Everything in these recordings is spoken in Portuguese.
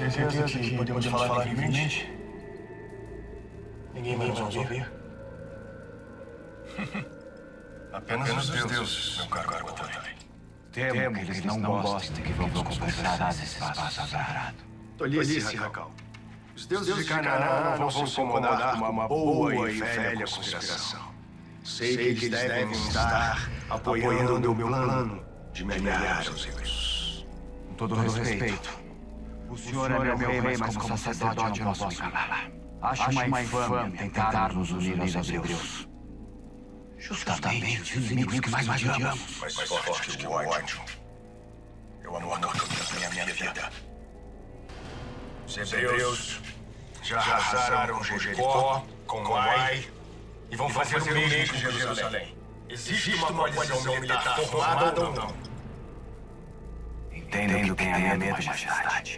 certeza que podemos falar livremente? Ninguém vai nos ouvir? Apenas os deuses, meu caro Otávio. Temo que eles não gostem que vamos conversar nesse espaço sagrado. Tolice, Racal. Os deuses de Canaã não vão se incomodar com uma boa e velha conspiração. Sei que eles devem estar apoiando o meu plano de melhorar os ricos. Com todo respeito, o senhor é meu rei, mas como sacerdote eu não posso me calar. Acho uma infâmia tentar nos unir aos hebreus. Justamente os inimigos que mais odiamos. Mais forte que o ódio. Eu amo a minha vida. Os hebreus já arrasaram Jericó, com Ai, e vão fazer o mesmo com Jerusalém. Existe uma coalizão militar formada ou não? Entendo que tenha medo, majestade.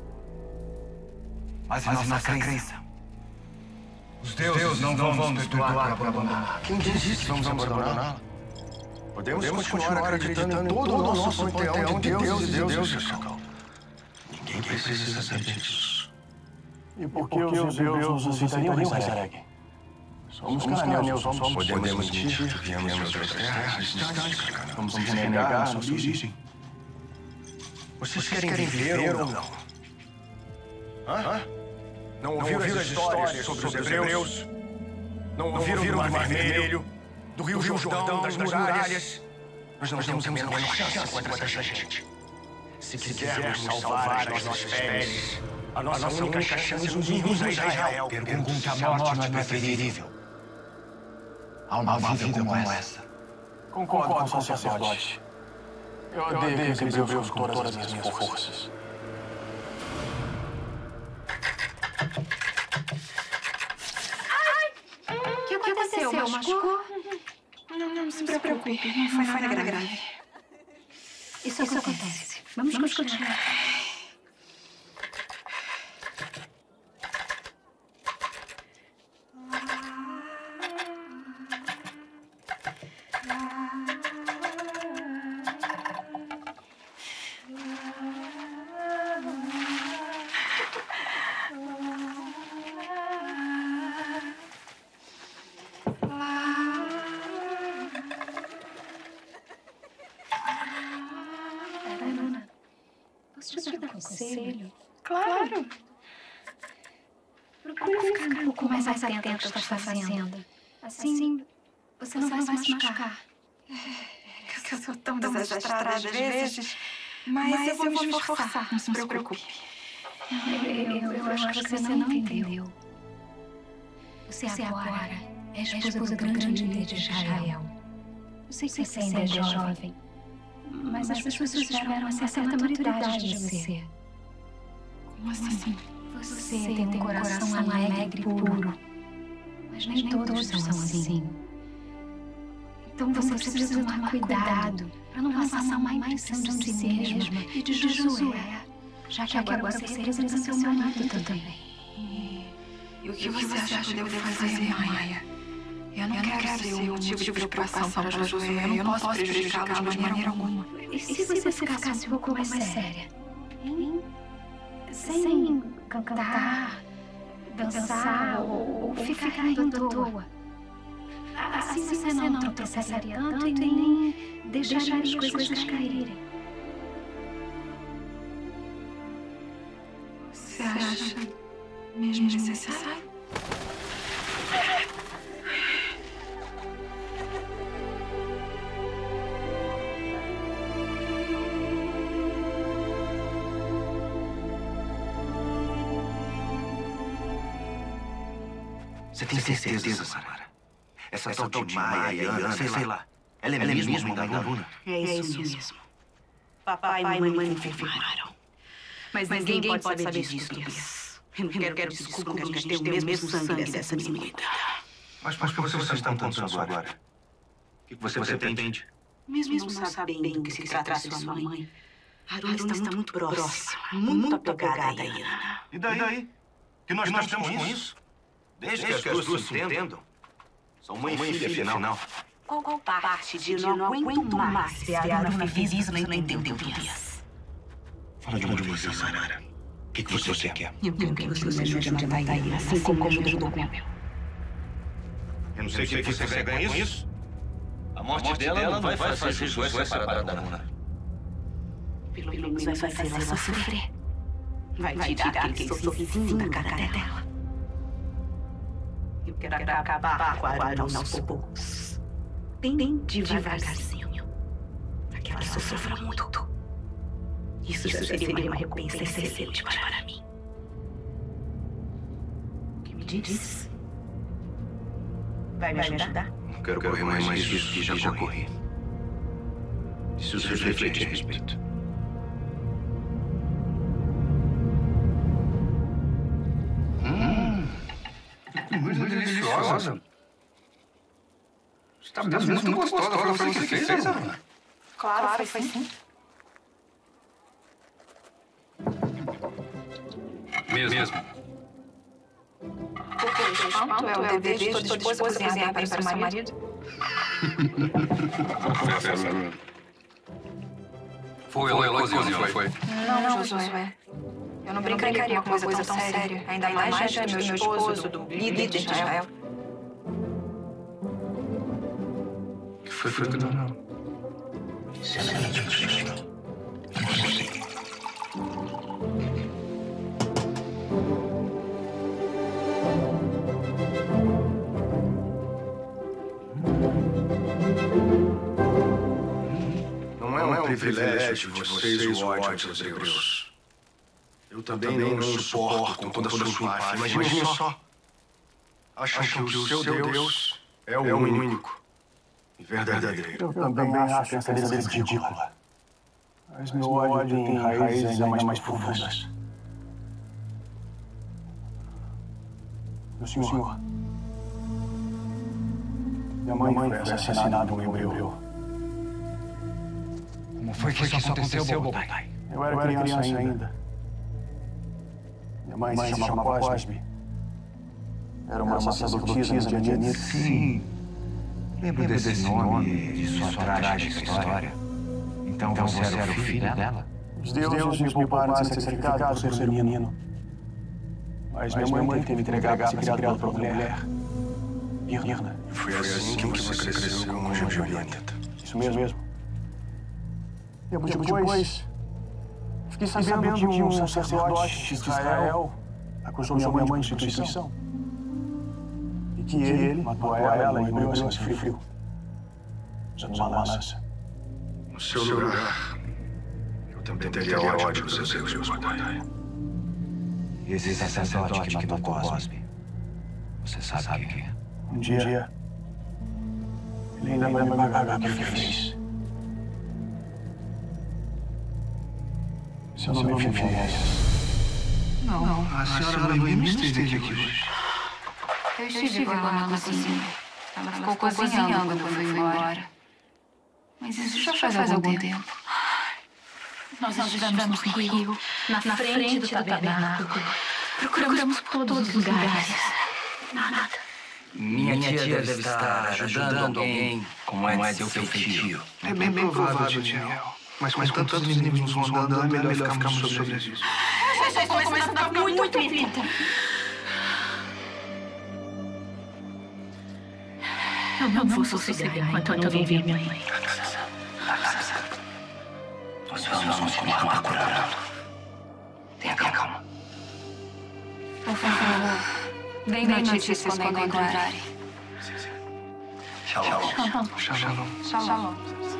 Mas em nossa crença, os deuses não vão nos perdoar por abandonar. Quem disse que vamos abandoná-la? Podemos continuar acreditando em todo o nosso panteão de deuses, Racal. Ninguém precisa saber disso. E por que os hebreus nos aceitariam, Rezareg? Somos cananeus, somos. Podemos mentir que viemos de outras terras distantes, Racal. Vamos renegar nossa origem. Vocês querem viver ou não? Hã? Não ouviram as histórias sobre os hebreus? Não ouviram do Mar Vermelho, do Rio Jordão, das muralhas? Nós não temos a menor chance contra essa gente. Se quisermos salvar as nossas peles, a nossa única chance é unirmos a Israel. Pergunte a morte não é preferível a uma vida como essa. Concordo com o sacerdote. Eu odeio que os hebreus com todas as minhas forças. O que aconteceu? Machucou? Não se preocupe. Foi nada grave. Isso acontece. Vamos continuar. Posso te dar um conselho? Claro. Procura ficar um pouco mais atento ao que está fazendo. Assim, você não vai se machucar. Eu sou tão desastrada às vezes, mas eu vou me esforçar. Não se preocupe. Eu acho que você não entendeu. Você agora é a esposa do grande líder de Israel. Eu sei que você ainda é jovem, mas as pessoas esperam uma certa maturidade de você. Como assim? Você tem um coração alegre e puro, mas nem todos são assim. Então você precisa tomar cuidado para não passar uma impressão de si mesma e de Josué, já que agora você representa seu marido também. E o que você acha que eu devo fazer, Maia? Eu não quero ser um motivo de preocupação para Josué. Eu não posso prejudicá-lo de maneira alguma. E se você ficasse um pouco mais séria? Hein? Sem cantar, dançar ou ficar rindo à toa. Assim você não tropeçaria tanto e nem deixaria as coisas caírem. Você acha mesmo necessário? Você tem certeza, Samara? Essa tal de Maia e Ana, sei lá. Ela é mesmo da Luna? É isso mesmo. Papai e mamãe confirmaram. Mas ninguém pode saber disso, Tobias. Eu não quero desculpa que a gente tem o mesmo sangue dessa menina. Mas por que você está contando isso agora? O que você pretende? Mesmo não sabendo que se trata de sua mãe, Haruna está muito próxima, muito apegada a Ana. E daí? Que nós temos com isso? Desde que as duas se entendam. São mãe e filha, afinal. Qual parte de não aguento mais ver a Haruna feliz você não entendeu, Tobias? Fala de onde você, Samara. O que você quer? Eu quero que você me ajude a matar ele, assim como ajudou o meu. Eu não sei o que você ganha com isso. A morte dela não vai fazer Josué separar da Luna. Pelo menos vai fazer ela sofrer. Vai tirar aquele sorrisinho da cara dela. Eu quero acabar com a Aruna aos poucos. Bem devagarzinho. Para que ela sofra muito. Isso seria uma recompensa excelente para mim. O que me diz? Vai me ajudar? Não quero correr mais riscos que já corri. Preciso refletir a respeito. Muito deliciosa. Está mesmo muito gostosa. Foi você que fez, Ana? Claro, foi sim. Mesmo. Porque o espanto é o dever de toda esposa cozinhar para o seu marido. Foi ela que cozinhou, foi? Não, Josué. Eu não brincaria com uma coisa tão séria. Ainda mais diante do meu esposo, do líder de Israel. O que foi que não? Não é um privilégio de vocês o ódio aos hebreus. Eu também não suporto com toda a sua empáfia. Imagine só. Acham que o seu Deus é o único e verdadeiro. Eu também acho essa deles ridícula. Mas meu ódio tem raízes ainda mais profundas. Meu senhor, minha mãe foi assassinada por um hebreu. Como foi que isso aconteceu, Bobai? Eu era criança ainda. Minha mãe se chamava Cosme. Era uma sacerdotisa medianita. Sim. Lembro desse nome e de sua trágica história. Então você era o filho dela? Os deuses me pouparam de ser sacrificado por ser menino. Mas minha mãe teve que entregar para ser criado por uma mulher. Irna. Foi assim que você cresceu como medianita. Isso mesmo. Depois, fiquei sabendo que um sacerdote de Israel acusou minha mãe de prostituição. E que ele matou ela e morreu a sangue frio, usando uma lança. No seu lugar, eu também teria ódio dos hebreus, Bobai. E esse sacerdote que matou Cosme, você sabe quem é? Um dia, ele ainda vai me pagar o que ele fez. Se eu não me fizesse. Não, a senhora Noemi não esteve aqui hoje. Eu estive com ela na cozinha. Ela ficou cozinhando quando foi embora. Mas isso já faz algum tempo. Nós estivemos no rio, na frente do tabernáculo. Procuramos por todos os lugares. Nada. Minha tia deve estar ajudando alguém como é seu feitio. É bem provável, Daniel. Mas com tantos inimigos nos rondando, é melhor ficarmos sobrevividos. Já estou começando a ficar muito irritada. Eu não vou sossegar enquanto eu não ver minha mãe. Nós vamos continuar procurando. Tenha calma. Por favor, dê notícias quando encontrarem. Shalom. Shalom. Shalom. Shalom.